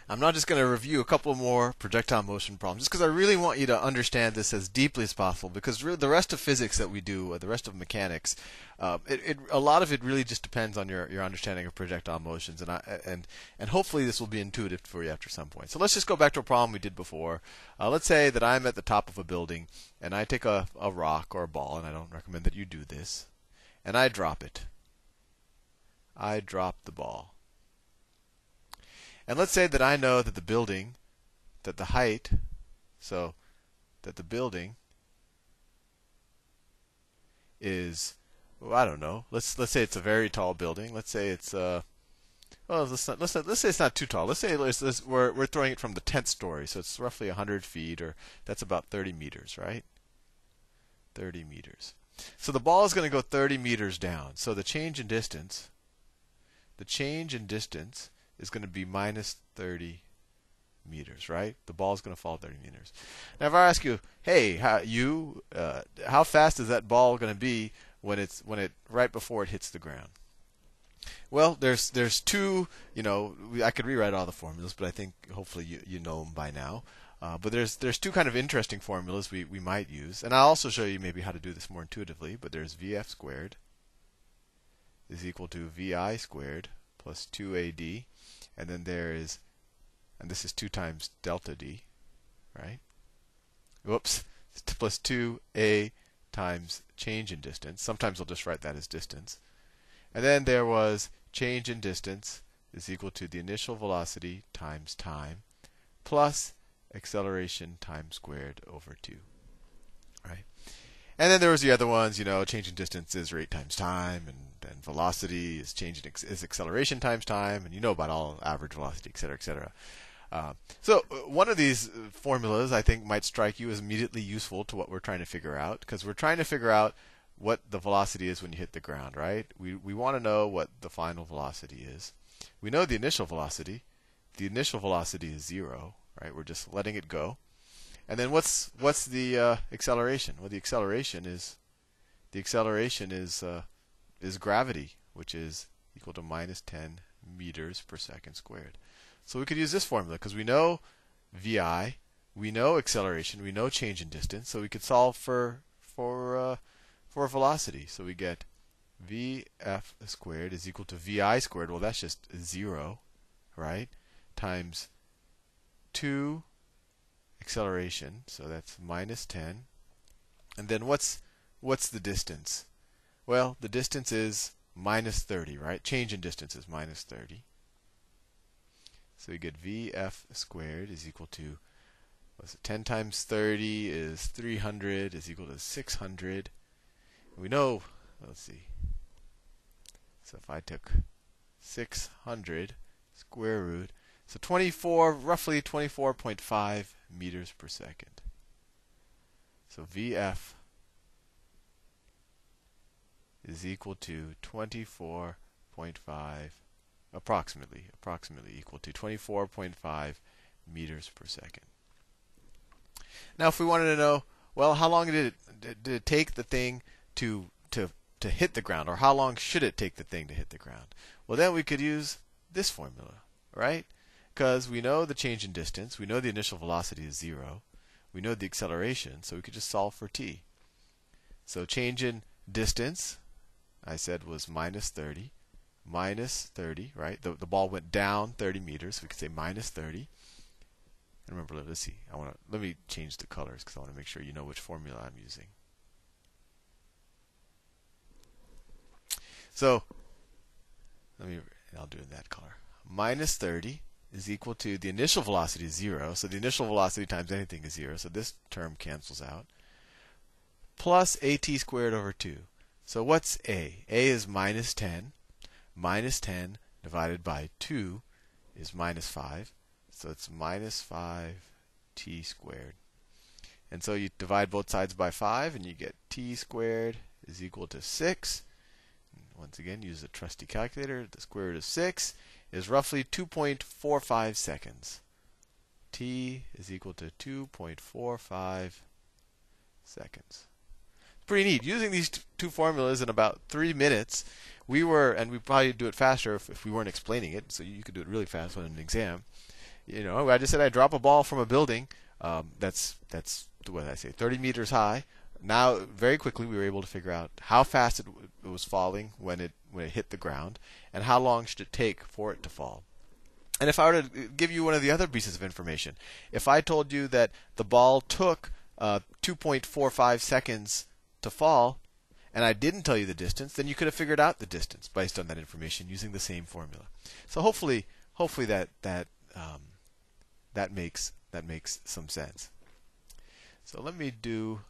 I'm not just going to review a couple more projectile motion problems, just because I really want you to understand this as deeply as possible. Because the rest of physics that we do, the rest of mechanics, a lot of it really just depends on your understanding of projectile motions, and hopefully this will be intuitive for you after some point. So let's just go back to a problem we did before. Let's say that I'm at the top of a building, and I take a rock or a ball, and I don't recommend that you do this, and I drop it. I drop the ball. And let's say that I know that the building, that the height, so that the building is, well, I don't know. Let's say it's a very tall building. Let's say it's well, let's say it's not too tall. Let's say we're throwing it from the 10th story, so it's roughly 100 feet, or that's about 30 meters, right? 30 meters. So the ball is going to go 30 meters down. So the change in distance is going to be minus 30 meters, right? The ball is going to fall 30 meters. Now, if I ask you, hey, how fast is that ball going to be when it right before it hits the ground? Well, there's two. I could rewrite all the formulas, but I think hopefully you know them by now. But there's two kind of interesting formulas we might use, and I'll also show you maybe how to do this more intuitively. But there's VF squared is equal to VI squared plus 2AD. And then and this is 2 times delta D, right? Whoops, plus 2A times change in distance. Sometimes I'll just write that as distance. And then there was change in distance is equal to the initial velocity times time plus acceleration times squared over 2, right? And then there was the other ones, change in distance is rate times time, and velocity is is acceleration times time, and you know about all average velocity, et cetera, et cetera. So one of these formulas I think might strike you as immediately useful to what we're trying to figure out, because we're trying to figure out what the velocity is when you hit the ground, right? We want to know what the final velocity is. We know the initial velocity. The initial velocity is 0, right? We're just letting it go. And then what's the acceleration? Well, the acceleration is gravity, which is equal to minus 10 meters per second squared. So we could use this formula because we know VI, we know acceleration, we know change in distance, so we could solve for velocity. So we get VF squared is equal to VI squared. Well, that's just 0, right? Times 2 acceleration, so that's minus 10. And then what's the distance? Well, the distance is minus 30, right? Change in distance is minus 30. So you get VF squared is equal to, 10 times 30 is 300 is equal to 600. We know, let's see. So if I took 600 square root, so roughly 24.5 meters per second. So VF is equal to 24.5, approximately equal to 24.5 meters per second. Now, if we wanted to know, well, how long did it take the thing to hit the ground, or how long should it take the thing to hit the ground? Well, then we could use this formula, right? Because we know the change in distance, we know the initial velocity is 0, we know the acceleration, so we could just solve for t. So change in distance, I said, was minus 30. Minus 30, right? The ball went down 30 meters, so we could say minus 30. And remember, let's see. Let me change the colors because I want to make sure you know which formula I'm using. So I'll do it in that color. Minus 30 is equal to the initial velocity is 0, so the initial velocity times anything is 0, so this term cancels out. Plus AT squared over 2. So what's A? A is minus 10. Minus 10 divided by 2 is minus 5. So it's minus 5t squared. And so you divide both sides by 5, and you get t squared is equal to 6. And once again, use the trusty calculator. The square root of 6 is roughly 2.45 seconds. T is equal to 2.45 seconds. Pretty neat. Using these two formulas in about 3 minutes, and we probably do it faster if we weren't explaining it, so you could do it really fast on an exam. I just said I drop a ball from a building that's what did I say, 30 meters high. Now, very quickly, we were able to figure out how fast it was falling when it hit the ground, and how long should it take for it to fall. And if I were to give you one of the other pieces of information, if I told you that the ball took 2.45 seconds to fall, and I didn't tell you the distance, then you could have figured out the distance based on that information using the same formula. So hopefully that makes some sense. So let me do.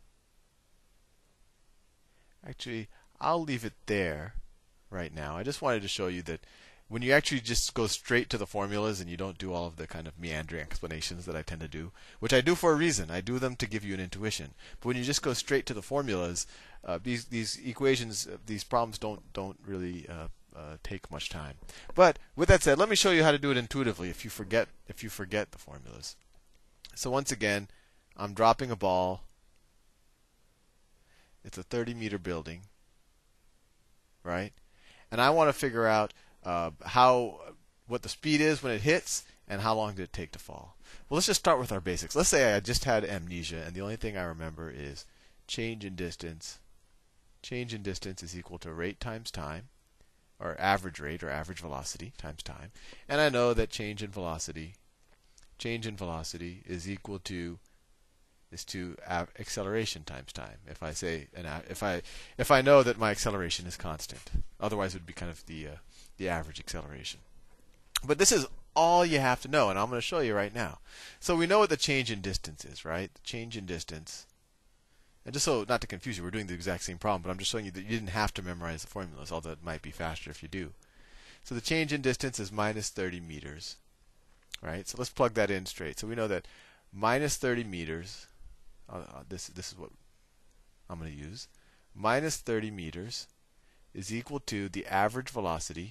Actually, I'll leave it there right now. I just wanted to show you that when you actually just go straight to the formulas and you don't do all of the kind of meandering explanations that I tend to do, which I do for a reason. I do them to give you an intuition. But when you just go straight to the formulas, these equations, these problems don't really take much time. But with that said, let me show you how to do it intuitively if you forget the formulas. So once again, I'm dropping a ball. It's a 30-meter building, right? And I want to figure out what the speed is when it hits, and how long did it take to fall. Well, let's just start with our basics. Let's say I just had amnesia, and the only thing I remember is change in distance. Change in distance is equal to rate times time, or average rate or average velocity times time. And I know that change in velocity is equal to acceleration times time. If I say if I know that my acceleration is constant, otherwise it would be kind of the average acceleration. But this is all you have to know, and I'm going to show you right now. So we know what the change in distance is, right? The change in distance. And just so not to confuse you, we're doing the exact same problem, but I'm just showing you that you didn't have to memorize the formulas, although it might be faster if you do. So the change in distance is minus 30 meters, right? So let's plug that in straight. So we know that minus 30 meters. This is what I'm going to use. Minus 30 meters is equal to the average velocity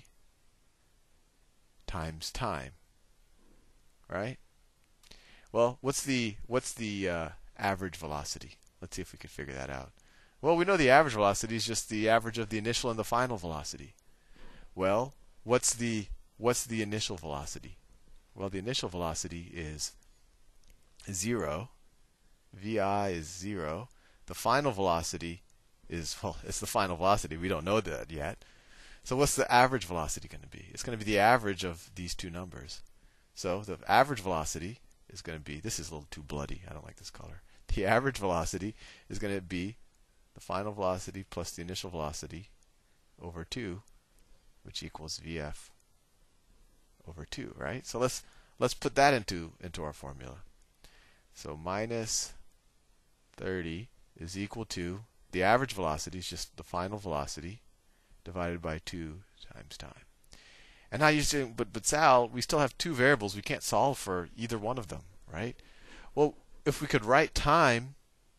times time, right? Well, what's the average velocity? Let's see if we can figure that out. Well, we know the average velocity is just the average of the initial and the final velocity. Well, what's the initial velocity? Well, the initial velocity is 0. Vi is 0. The final velocity is, well, it's the final velocity. We don't know that yet. So what's the average velocity going to be? It's going to be the average of these two numbers. So the average velocity is going to be, this is a little too bloody. I don't like this color. The average velocity is going to be the final velocity plus the initial velocity over 2, which equals Vf over 2, right? So let's put that into our formula. So minus 30 is equal to the average velocity is just the final velocity divided by 2 times time. And now you're saying, but Sal, we still have two variables. We can't solve for either one of them, right? Well, if we could write time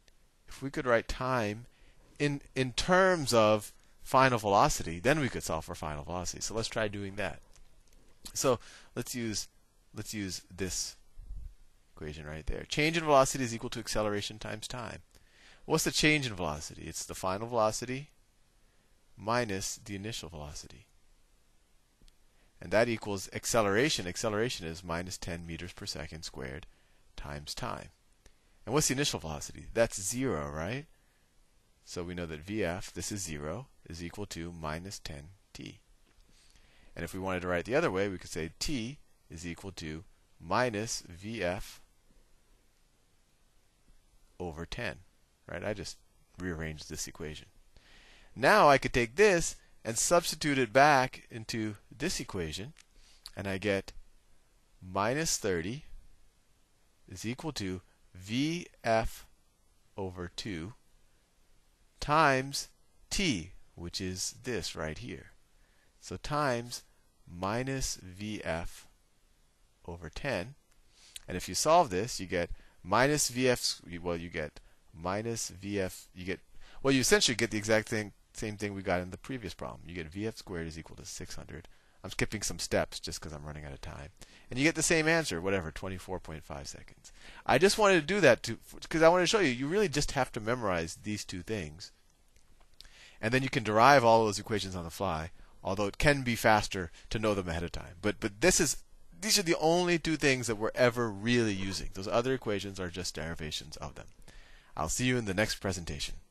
in terms of final velocity, then we could solve for final velocity. So let's try doing that. So let's use this equation right there. Change in velocity is equal to acceleration times time. What's the change in velocity? It's the final velocity minus the initial velocity. And that equals acceleration. Acceleration is minus 10 meters per second squared times time. And what's the initial velocity? That's 0, right? So we know that Vf, this is 0, is equal to minus 10t. And if we wanted to write it the other way, we could say t is equal to minus Vf over 10, right? I just rearranged this equation. Now I could take this and substitute it back into this equation, and I get minus 30 is equal to Vf over 2 times t, which is this right here. So times minus Vf over 10. And if you solve this, you get minus Vf, well, you get minus Vf, well, you essentially get the exact same thing we got in the previous problem. You get Vf squared is equal to 600. I'm skipping some steps just because I'm running out of time. And you get the same answer, whatever, 24.5 seconds. I just wanted to do that because I wanted to show you, you really just have to memorize these two things. And then you can derive all those equations on the fly, although it can be faster to know them ahead of time. But this is these are the only two things that we're ever really using. Those other equations are just derivations of them. I'll see you in the next presentation.